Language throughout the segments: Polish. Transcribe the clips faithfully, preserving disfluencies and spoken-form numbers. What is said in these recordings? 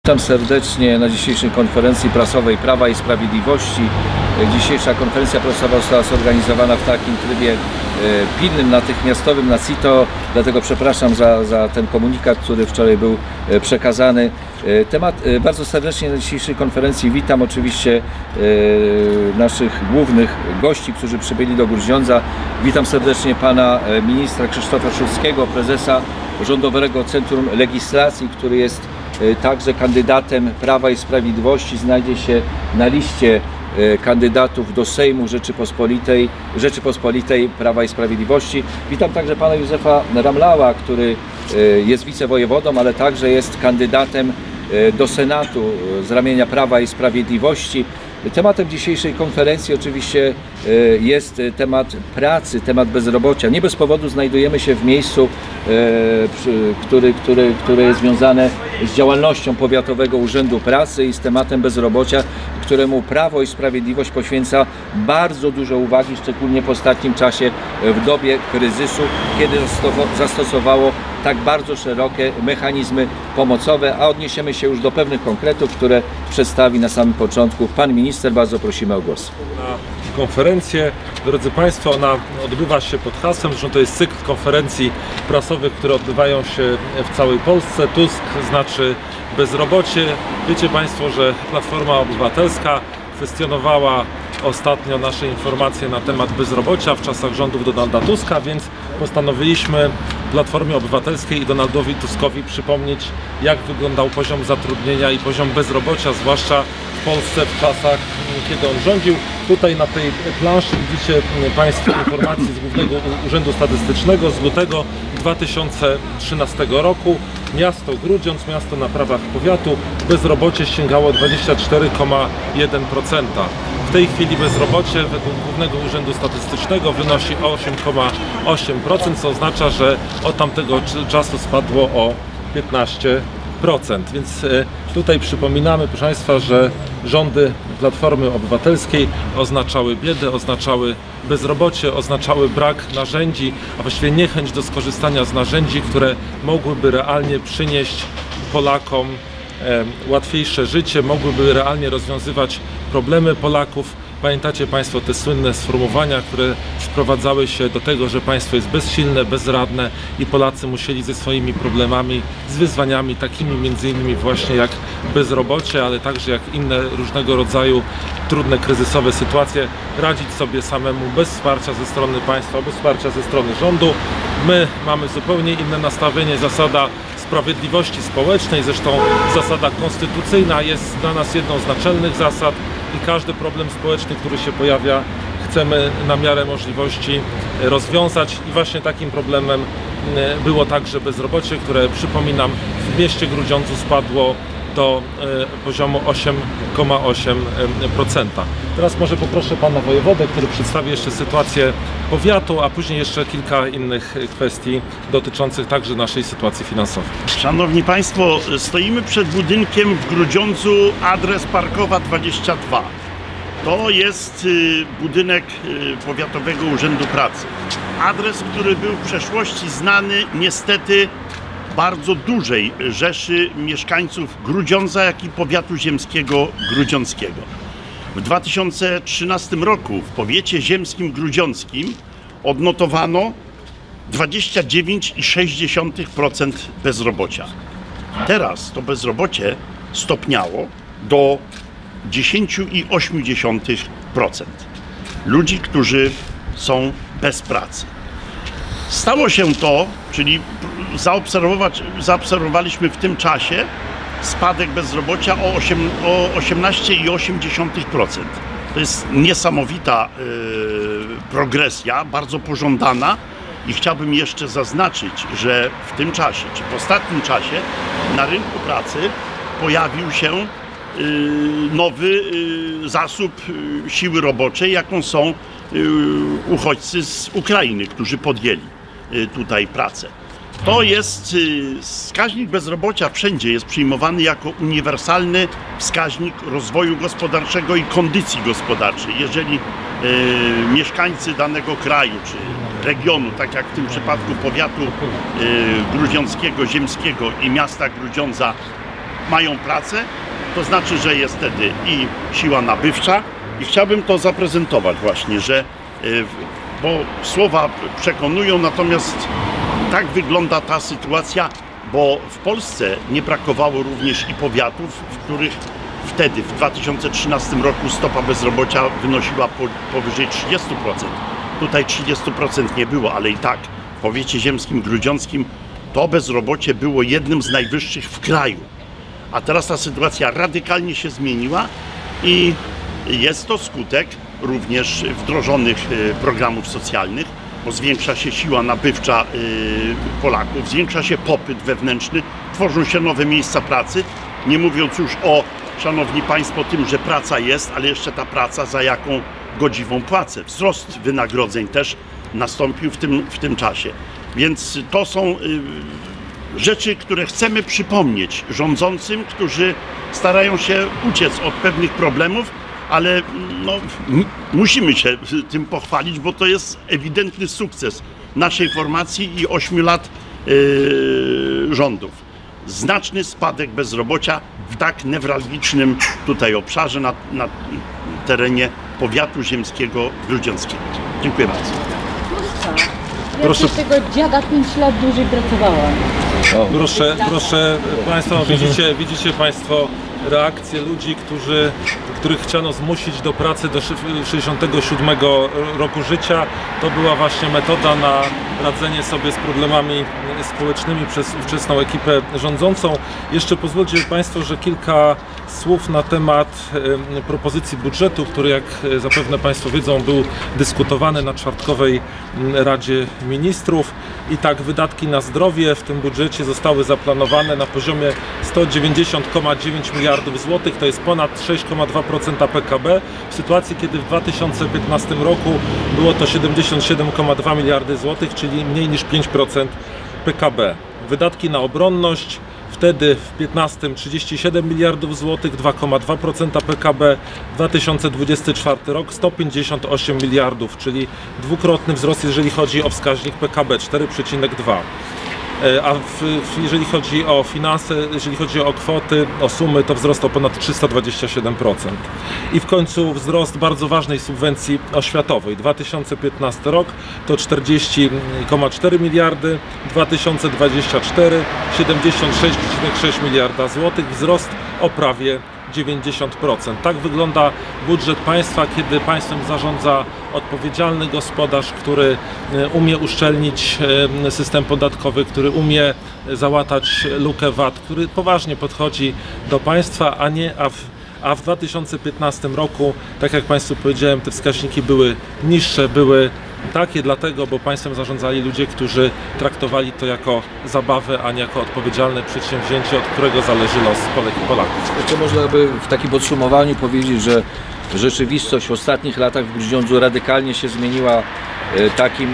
Witam serdecznie na dzisiejszej konferencji prasowej Prawa i Sprawiedliwości. Dzisiejsza konferencja prasowa została zorganizowana w takim trybie pilnym, natychmiastowym na CITO, dlatego przepraszam za, za ten komunikat, który wczoraj był przekazany. Temat bardzo serdecznie na dzisiejszej konferencji witam oczywiście naszych głównych gości, którzy przybyli do Grudziądza. Witam serdecznie pana ministra Krzysztofa Szulskiego, prezesa Rządowego Centrum Legislacji, który jest także kandydatem Prawa i Sprawiedliwości, znajdzie się na liście kandydatów do Sejmu Rzeczypospolitej, Rzeczypospolitej Prawa i Sprawiedliwości. Witam także pana Józefa Ramlała, który jest wicewojewodą, ale także jest kandydatem do Senatu z ramienia Prawa i Sprawiedliwości. Tematem dzisiejszej konferencji oczywiście jest temat pracy, temat bezrobocia. Nie bez powodu znajdujemy się w miejscu, który, który, które jest związane z działalnością Powiatowego Urzędu Pracy i z tematem bezrobocia, któremu Prawo i Sprawiedliwość poświęca bardzo dużo uwagi, szczególnie w ostatnim czasie w dobie kryzysu, kiedy zastosowało tak bardzo szerokie mechanizmy pomocowe, a odniesiemy się już do pewnych konkretów, które przedstawi na samym początku pan minister. Bardzo prosimy o głos. Na konferencję, drodzy Państwo, ona odbywa się pod hasłem, że to jest cykl konferencji prasowych, które odbywają się w całej Polsce. Tusk znaczy bezrobocie. Wiecie Państwo, że Platforma Obywatelska kwestionowała ostatnio nasze informacje na temat bezrobocia w czasach rządów Donalda Tuska, więc postanowiliśmy Platformie Obywatelskiej i Donaldowi Tuskowi przypomnieć, jak wyglądał poziom zatrudnienia i poziom bezrobocia, zwłaszcza w Polsce w czasach, kiedy on rządził. Tutaj na tej planszy widzicie Państwo informacje z Głównego Urzędu Statystycznego z lutego dwa tysiące trzynastego roku. Miasto Grudziądz, miasto na prawach powiatu, bezrobocie sięgało dwadzieścia cztery przecinek jeden procent. W tej chwili bezrobocie według Głównego Urzędu Statystycznego wynosi osiem przecinek osiem procent, co oznacza, że od tamtego czasu spadło o piętnaście procent. Więc tutaj przypominamy, proszę Państwa, że rządy Platformy Obywatelskiej oznaczały biedę, oznaczały bezrobocie, oznaczały brak narzędzi, a właściwie niechęć do skorzystania z narzędzi, które mogłyby realnie przynieść Polakom łatwiejsze życie, mogłyby realnie rozwiązywać problemy Polaków. Pamiętacie Państwo te słynne sformułowania, które sprowadzały się do tego, że państwo jest bezsilne, bezradne i Polacy musieli ze swoimi problemami, z wyzwaniami takimi między innymi właśnie jak bezrobocie, ale także jak inne różnego rodzaju trudne, kryzysowe sytuacje radzić sobie samemu bez wsparcia ze strony państwa, bez wsparcia ze strony rządu. My mamy zupełnie inne nastawienie, zasada sprawiedliwości społecznej, zresztą zasada konstytucyjna jest dla nas jedną z naczelnych zasad i każdy problem społeczny, który się pojawia, chcemy na miarę możliwości rozwiązać i właśnie takim problemem było także bezrobocie, które, przypominam, w mieście Grudziądzu spadło do poziomu osiem przecinek osiem procent. Teraz może poproszę pana wojewodę, który przedstawi jeszcze sytuację powiatu, a później jeszcze kilka innych kwestii dotyczących także naszej sytuacji finansowej. Szanowni Państwo, stoimy przed budynkiem w Grudziądzu, adres Parkowa dwadzieścia dwa. To jest budynek Powiatowego Urzędu Pracy. Adres, który był w przeszłości znany niestety bardzo dużej rzeszy mieszkańców Grudziądza, jak i powiatu ziemskiego grudziąckiego. W dwa tysiące trzynastym roku w powiecie ziemskim grudziąckim odnotowano dwadzieścia dziewięć przecinek sześć procent bezrobocia. Teraz to bezrobocie stopniało do dziesięć przecinek osiem procent ludzi, którzy są bez pracy. Stało się to, czyli zaobserwować, zaobserwowaliśmy w tym czasie spadek bezrobocia o, o osiemnaście przecinek osiem procent. To jest niesamowita yy, progresja, bardzo pożądana i chciałbym jeszcze zaznaczyć, że w tym czasie, czy w ostatnim czasie na rynku pracy pojawił się yy, nowy yy, zasób yy, siły roboczej, jaką są yy, uchodźcy z Ukrainy, którzy podjęli yy, tutaj pracę. To jest wskaźnik bezrobocia, wszędzie jest przyjmowany jako uniwersalny wskaźnik rozwoju gospodarczego i kondycji gospodarczej. Jeżeli y, mieszkańcy danego kraju czy regionu, tak jak w tym przypadku powiatu y, grudziąckiego, ziemskiego i miasta Grudziądza mają pracę, to znaczy, że jest wtedy i siła nabywcza i chciałbym to zaprezentować właśnie, że bo słowa przekonują, natomiast tak wygląda ta sytuacja, bo w Polsce nie brakowało również i powiatów, w których wtedy, w dwa tysiące trzynastym roku stopa bezrobocia wynosiła po, powyżej trzydziestu procent. Tutaj trzydziestu procent nie było, ale i tak w powiecie ziemskim, grudziąckim to bezrobocie było jednym z najwyższych w kraju. A teraz ta sytuacja radykalnie się zmieniła i jest to skutek również wdrożonych programów socjalnych, bo zwiększa się siła nabywcza Polaków, zwiększa się popyt wewnętrzny, tworzą się nowe miejsca pracy, nie mówiąc już o, szanowni państwo, tym, że praca jest, ale jeszcze ta praca za jaką godziwą płacę. Wzrost wynagrodzeń też nastąpił w tym, w tym czasie. Więc to są rzeczy, które chcemy przypomnieć rządzącym, którzy starają się uciec od pewnych problemów, ale no, musimy się tym pochwalić, bo to jest ewidentny sukces naszej formacji i ośmiu lat yy, rządów. Znaczny spadek bezrobocia w tak newralgicznym tutaj obszarze na, na terenie powiatu ziemskiego grudziąckiego. Dziękuję bardzo. Ja Proszę. tego dziada pięć lat dłużej pracowałam. O. Proszę, proszę Państwa, widzicie, widzicie Państwo reakcje ludzi, którzy, których chciano zmusić do pracy do sześćdziesiątego siódmego roku życia. To była właśnie metoda na radzenie sobie z problemami społecznymi przez ówczesną ekipę rządzącą. Jeszcze pozwólcie Państwo, że kilka słów na temat propozycji budżetu, który, jak zapewne Państwo wiedzą, był dyskutowany na czwartkowej Radzie Ministrów. I tak wydatki na zdrowie w tym budżecie zostały zaplanowane na poziomie sto dziewięćdziesiąt przecinek dziewięć miliardów złotych, to jest ponad sześć przecinek dwa procent P K B, w sytuacji kiedy w dwa tysiące piętnastym roku było to siedemdziesiąt siedem przecinek dwa miliardy złotych, czyli mniej niż pięć procent P K B. Wydatki na obronność wtedy w piętnastym trzydzieści siedem miliardów złotych, dwa przecinek dwa procent P K B, dwa tysiące dwudziesty czwarty rok sto pięćdziesiąt osiem miliardów, czyli dwukrotny wzrost, jeżeli chodzi o wskaźnik P K B, cztery przecinek dwa. A w, w, jeżeli chodzi o finanse, jeżeli chodzi o kwoty, o sumy, to wzrost o ponad trzysta dwadzieścia siedem procent. I w końcu wzrost bardzo ważnej subwencji oświatowej. dwa tysiące piętnasty rok to czterdzieści przecinek cztery miliardy, dwa tysiące dwudziesty czwarty siedemdziesiąt sześć przecinek sześć miliarda złotych, wzrost o prawie dziewięćdziesiąt procent. Tak wygląda budżet państwa, kiedy państwem zarządza odpowiedzialny gospodarz, który umie uszczelnić system podatkowy, który umie załatać lukę V A T, który poważnie podchodzi do państwa, a nie a w A w dwa tysiące piętnastym roku, tak jak Państwu powiedziałem, te wskaźniki były niższe, były takie dlatego, bo państwem zarządzali ludzie, którzy traktowali to jako zabawę, a nie jako odpowiedzialne przedsięwzięcie, od którego zależy los Polek i Polaków. Jeszcze można by w takim podsumowaniu powiedzieć, że rzeczywistość w ostatnich latach w Grudziądzu radykalnie się zmieniła. Takim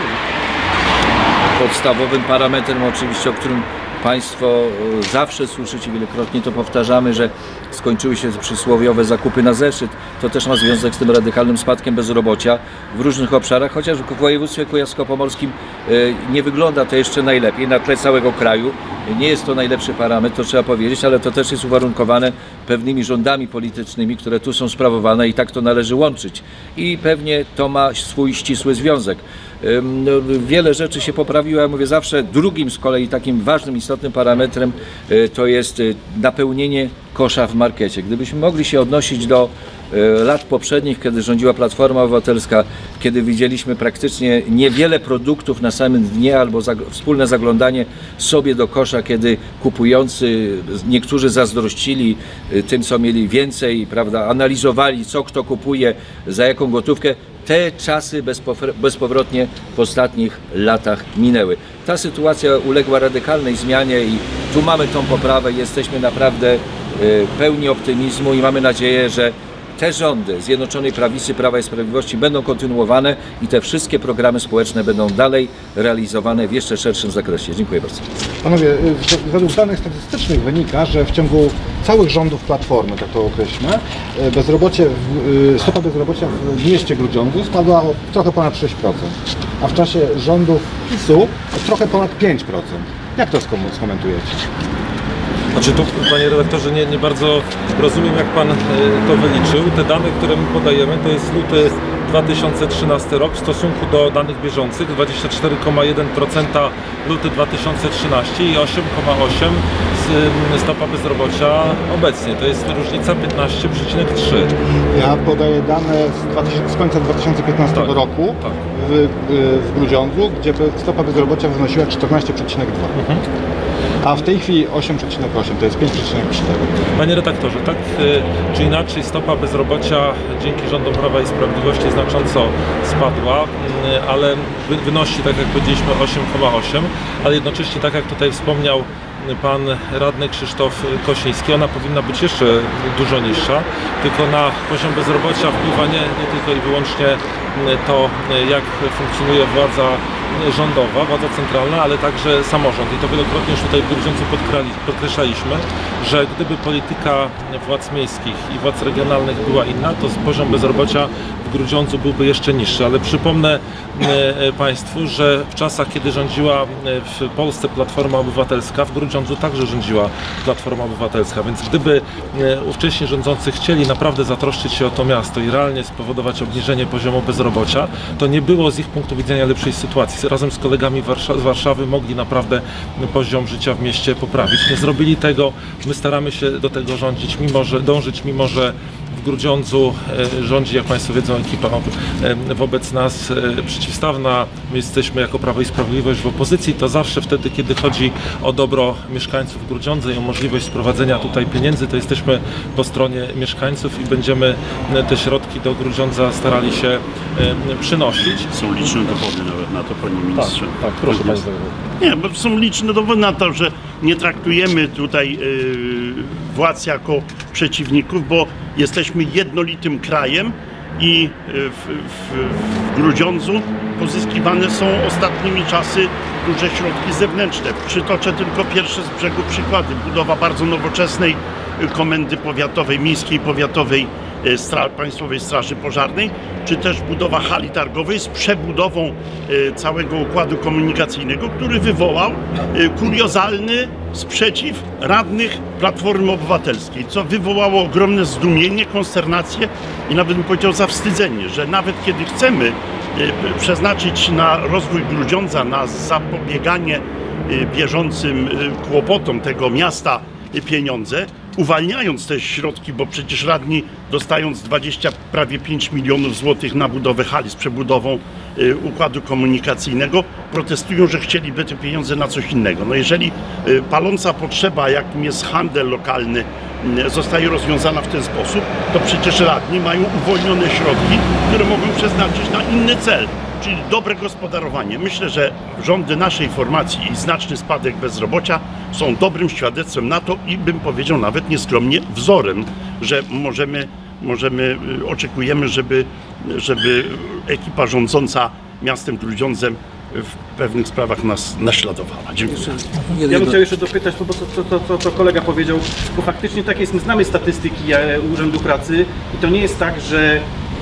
podstawowym parametrem oczywiście, o którym Państwo zawsze słyszycie, wielokrotnie to powtarzamy, że skończyły się przysłowiowe zakupy na zeszyt. To też ma związek z tym radykalnym spadkiem bezrobocia w różnych obszarach, chociaż w województwie kujawsko-pomorskim nie wygląda to jeszcze najlepiej na tle całego kraju. Nie jest to najlepszy parametr, to trzeba powiedzieć, ale to też jest uwarunkowane pewnymi rządami politycznymi, które tu są sprawowane i tak to należy łączyć. I pewnie to ma swój ścisły związek. Wiele rzeczy się poprawiło, ja mówię zawsze, drugim z kolei takim ważnym, istotnym parametrem to jest napełnienie kosza w markecie. Gdybyśmy mogli się odnosić do lat poprzednich, kiedy rządziła Platforma Obywatelska, kiedy widzieliśmy praktycznie niewiele produktów na samym dnie albo zag- wspólne zaglądanie sobie do kosza, kiedy kupujący, niektórzy zazdrościli tym, co mieli więcej, prawda, analizowali, co kto kupuje, za jaką gotówkę. Te czasy bezpowrotnie w ostatnich latach minęły. Ta sytuacja uległa radykalnej zmianie i tu mamy tą poprawę, jesteśmy naprawdę pełni optymizmu i mamy nadzieję, że te rządy Zjednoczonej Prawicy, Prawa i Sprawiedliwości będą kontynuowane i te wszystkie programy społeczne będą dalej realizowane w jeszcze szerszym zakresie. Dziękuję bardzo. Panowie, według danych statystycznych wynika, że w ciągu całych rządów Platformy, tak to określmy, bezrobocie, stopa bezrobocia w mieście Grudziądzu spadła o trochę ponad sześć procent, a w czasie rządów PiSu trochę ponad pięć procent. Jak to skomentujecie? Znaczy tu, panie redaktorze, nie, nie bardzo rozumiem, jak pan to wyliczył. Te dane, które my podajemy, to jest luty dwa tysiące trzynasty rok w stosunku do danych bieżących dwadzieścia cztery przecinek jeden procent luty dwa tysiące trzynasty i osiem przecinek osiem stopa bezrobocia obecnie. To jest różnica piętnaście przecinek trzy. Ja podaję dane z, dwa tysiące, z końca dwa tysiące piętnastego Tak, roku tak. W, w Grudziądzu, gdzie stopa bezrobocia wynosiła czternaście przecinek dwa. Mhm. A w tej chwili osiem przecinek osiem, to jest pięć przecinek cztery. Panie redaktorze, tak czy inaczej stopa bezrobocia dzięki rządom Prawa i Sprawiedliwości znacząco spadła, ale wynosi, tak jak powiedzieliśmy, osiem przecinek osiem, ale jednocześnie, tak jak tutaj wspomniał pan radny Krzysztof Kosiński, ona powinna być jeszcze dużo niższa, tylko na poziom bezrobocia wpływa nie, nie tylko i wyłącznie to, jak funkcjonuje władza rządowa, władza centralna, ale także samorząd. I to wielokrotnie już tutaj w Grudziądzu podkreślaliśmy, że gdyby polityka władz miejskich i władz regionalnych była inna, to poziom bezrobocia w Grudziądzu byłby jeszcze niższy. Ale przypomnę Państwu, że w czasach, kiedy rządziła w Polsce Platforma Obywatelska, w Grudziądzu także rządziła Platforma Obywatelska, więc gdyby ówcześni rządzący chcieli naprawdę zatroszczyć się o to miasto i realnie spowodować obniżenie poziomu bezrobocia, to nie było z ich punktu widzenia lepszej sytuacji. Razem z kolegami z Warszawy mogli naprawdę poziom życia w mieście poprawić. Nie zrobili tego. My staramy się do tego rządzić, mimo że, dążyć, mimo że w Grudziądzu rządzi, jak Państwo wiedzą, ekipa wobec nas przeciwstawna. My jesteśmy jako Prawo i Sprawiedliwość w opozycji. To zawsze wtedy, kiedy chodzi o dobro mieszkańców Grudziądza i o możliwość sprowadzenia tutaj pieniędzy, to jesteśmy po stronie mieszkańców i będziemy te środki do Grudziądza starali się przynosić. Są liczne dowody nawet na to, panie ministrze. Tak, tak, proszę Państwa. Nie, bo są liczne dowody na to, że nie traktujemy tutaj yy, władz jako przeciwników, bo jesteśmy jednolitym krajem i w, w, w Grudziądzu pozyskiwane są ostatnimi czasy duże środki zewnętrzne. Przytoczę tylko pierwsze z brzegu przykłady. Budowa bardzo nowoczesnej komendy powiatowej, miejskiej powiatowej Stra- Państwowej Straży Pożarnej, czy też budowa hali targowej z przebudową e, całego układu komunikacyjnego, który wywołał e, kuriozalny sprzeciw radnych Platformy Obywatelskiej, co wywołało ogromne zdumienie, konsternację i nawet bym powiedział zawstydzenie, że nawet kiedy chcemy e, przeznaczyć na rozwój Grudziądza, na zapobieganie e, bieżącym e, kłopotom tego miasta e, pieniądze, uwalniając te środki, bo przecież radni, dostając dwadzieścia prawie pięć milionów złotych na budowę hali z przebudową y, układu komunikacyjnego, protestują, że chcieliby te pieniądze na coś innego. No jeżeli y, paląca potrzeba, jakim jest handel lokalny, y, zostaje rozwiązana w ten sposób, to przecież radni mają uwolnione środki, które mogą przeznaczyć na inny cel, czyli dobre gospodarowanie. Myślę, że rządy naszej formacji i znaczny spadek bezrobocia są dobrym świadectwem na to i bym powiedział nawet nieskromnie wzorem, że możemy, możemy oczekujemy, żeby, żeby ekipa rządząca miastem Grudziądzem w pewnych sprawach nas naśladowała. Dziękuję. Ja bym chciał jeszcze dopytać, bo to, to, to, to kolega powiedział, bo faktycznie tak jest, my znamy statystyki Urzędu Pracy i to nie jest tak, że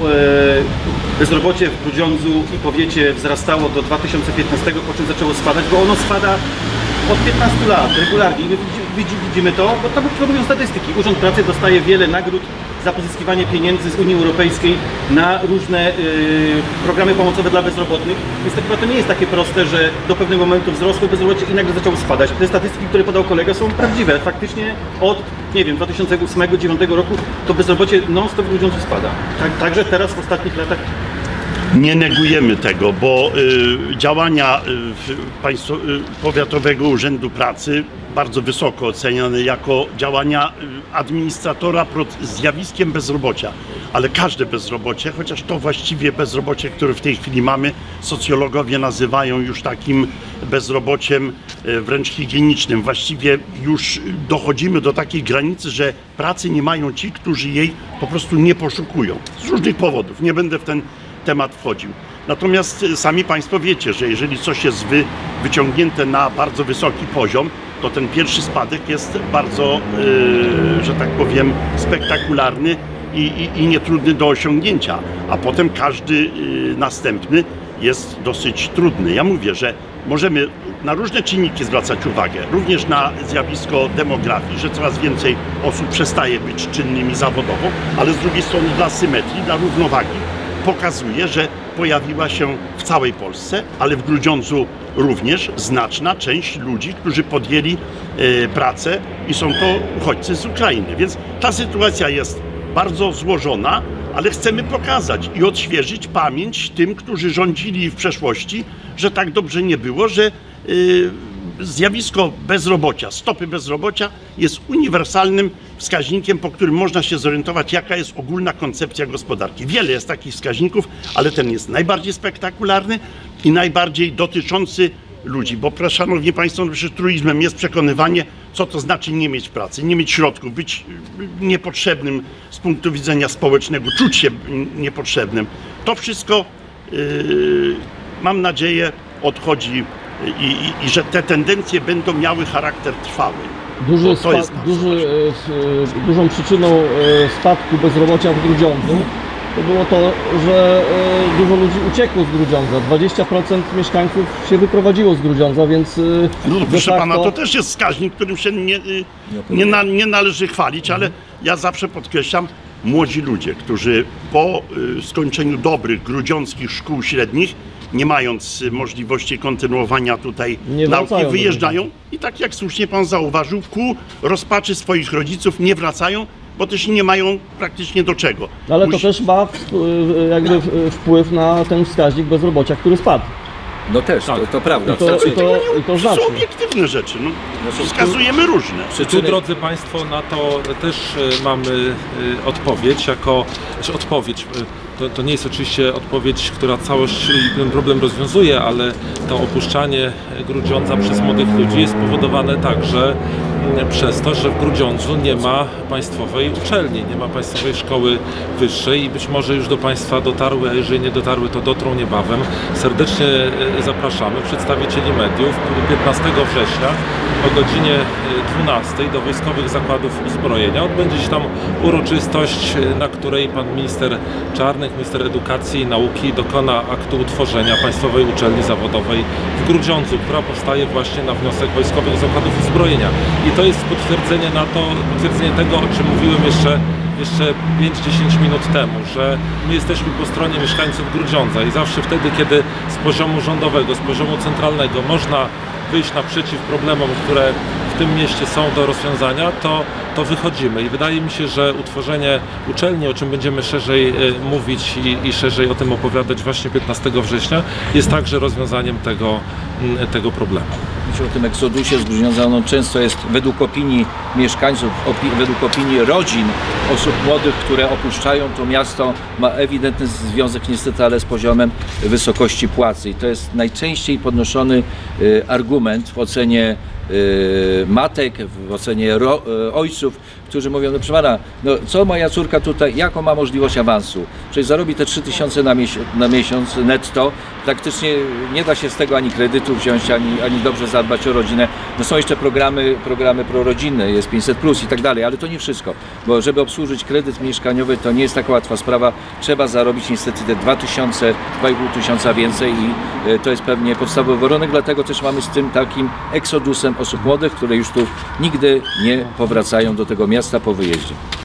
bezrobocie w Grudziądzu i powiecie wzrastało do dwa tysiące piętnastego, po czym zaczęło spadać, bo ono spada od piętnastu lat regularnie. My widzimy to, bo to, to mówią statystyki. Urząd Pracy dostaje wiele nagród za pozyskiwanie pieniędzy z Unii Europejskiej na różne y, programy pomocowe dla bezrobotnych. Więc to chyba to nie jest takie proste, że do pewnego momentu wzrosło bezrobocie i nagle zaczęło spadać. Te statystyki, które podał kolega, są prawdziwe. Faktycznie od, nie wiem, dwa tysiące ósmego do dwa tysiące dziewiątego roku to bezrobocie non-stop w Grudziądzu spada. Tak, także teraz w ostatnich latach. Nie negujemy tego, bo y, działania y, państwo, y, Powiatowego Urzędu Pracy bardzo wysoko oceniane jako działania y, administratora pod zjawiskiem bezrobocia. Ale każde bezrobocie, chociaż to właściwie bezrobocie, które w tej chwili mamy, socjologowie nazywają już takim bezrobociem y, wręcz higienicznym. Właściwie już dochodzimy do takiej granicy, że pracy nie mają ci, którzy jej po prostu nie poszukują. Z różnych powodów. Nie będę w ten temat wchodził. Natomiast sami Państwo wiecie, że jeżeli coś jest wy, wyciągnięte na bardzo wysoki poziom, to ten pierwszy spadek jest bardzo, yy, że tak powiem, spektakularny i, i, i nietrudny do osiągnięcia, a potem każdy yy, następny jest dosyć trudny. Ja mówię, że możemy na różne czynniki zwracać uwagę, również na zjawisko demografii, że coraz więcej osób przestaje być czynnymi zawodowo, ale z drugiej strony dla symetrii, dla równowagi pokazuje, że pojawiła się w całej Polsce, ale w Grudziądzu również znaczna część ludzi, którzy podjęli e, pracę i są to uchodźcy z Ukrainy. Więc ta sytuacja jest bardzo złożona, ale chcemy pokazać i odświeżyć pamięć tym, którzy rządzili w przeszłości, że tak dobrze nie było, że y, zjawisko bezrobocia, stopy bezrobocia jest uniwersalnym wskaźnikiem, po którym można się zorientować, jaka jest ogólna koncepcja gospodarki. Wiele jest takich wskaźników, ale ten jest najbardziej spektakularny i najbardziej dotyczący ludzi, bo szanowni państwo, truizmem jest przekonywanie, co to znaczy nie mieć pracy, nie mieć środków, być niepotrzebnym z punktu widzenia społecznego, czuć się niepotrzebnym. To wszystko, yy, mam nadzieję, odchodzi i, i, i że te tendencje będą miały charakter trwały. Duży to spa- jest duży, e, dużą przyczyną e, spadku bezrobocia w Grudziądzu to było to, że e, dużo ludzi uciekło z Grudziądza. dwadzieścia procent mieszkańców się wyprowadziło z Grudziądza, więc e, No de proszę facto... pana, to też jest wskaźnik, którym się nie, nie, na, nie należy chwalić, ale ja zawsze podkreślam, młodzi ludzie, którzy po y, skończeniu dobrych grudziąckich szkół średnich, nie mając y, możliwości kontynuowania tutaj Nie nauki, wracają do wyjeżdżają i tak jak słusznie pan zauważył, ku rozpaczy swoich rodziców nie wracają, bo też nie mają praktycznie do czego. Ale to Musi- też ma w- jakby w- wpływ na ten wskaźnik bezrobocia, który spadł. No też, to, to prawda. I to, Znaczy, i to, i to To są znaczy. obiektywne rzeczy, no. Znaczy, Wskazujemy różne. Tu, przyczyny, drodzy Państwo, na to też e, mamy e, odpowiedź, jako znaczy odpowiedź. e, To, to nie jest oczywiście odpowiedź, która całość i ten problem rozwiązuje, ale to opuszczanie Grudziądza przez młodych ludzi jest spowodowane także mm, przez to, że w Grudziądzu nie ma państwowej uczelni, nie ma państwowej szkoły wyższej i być może już do Państwa dotarły, a jeżeli nie dotarły, to dotrą niebawem. Serdecznie e, zapraszamy przedstawicieli mediów piętnastego września o godzinie dwunastej do Wojskowych Zakładów Uzbrojenia. Odbędzie się tam uroczystość, na której pan minister Czarnek, minister edukacji i nauki, dokona aktu utworzenia Państwowej Uczelni Zawodowej w Grudziądzu, która powstaje właśnie na wniosek Wojskowych Zakładów Uzbrojenia. I to jest potwierdzenie na to, potwierdzenie tego, o czym mówiłem jeszcze jeszcze pięć do dziesięciu minut temu, że my jesteśmy po stronie mieszkańców Grudziądza i zawsze wtedy, kiedy z poziomu rządowego, z poziomu centralnego można wyjść naprzeciw problemom, które w tym mieście są do rozwiązania, to, to wychodzimy. I wydaje mi się, że utworzenie uczelni, o czym będziemy szerzej e, mówić i, i szerzej o tym opowiadać właśnie piętnastego września, jest także rozwiązaniem tego, m, tego problemu. Mówicie o tym eksodusie z Grudziądza, ono często jest według opinii mieszkańców, opi- według opinii rodzin, osób młodych, które opuszczają to miasto, ma ewidentny związek niestety, ale z poziomem wysokości płacy. I to jest najczęściej podnoszony y, argument w ocenie y, matek, w ocenie ro, y, ojców, którzy mówią, no proszę pana, no co moja córka tutaj, jaką ma możliwość awansu? Przecież zarobi te trzy tysiące na, mies na miesiąc netto, praktycznie nie da się z tego ani kredytu wziąć, ani, ani dobrze zadbać o rodzinę. No są jeszcze programy, programy prorodzinne, jest pięćset plus i tak dalej, ale to nie wszystko, bo żeby obsłużyć kredyt mieszkaniowy, to nie jest taka łatwa sprawa, trzeba zarobić niestety te dwa tysiące, dwa i pół tysiąca więcej i y, to jest pewnie podstawowy warunek, dlatego też mamy z tym takim eksodusem osób młodych, które już tu nigdy nie powracają do tego miasta po wyjeździe.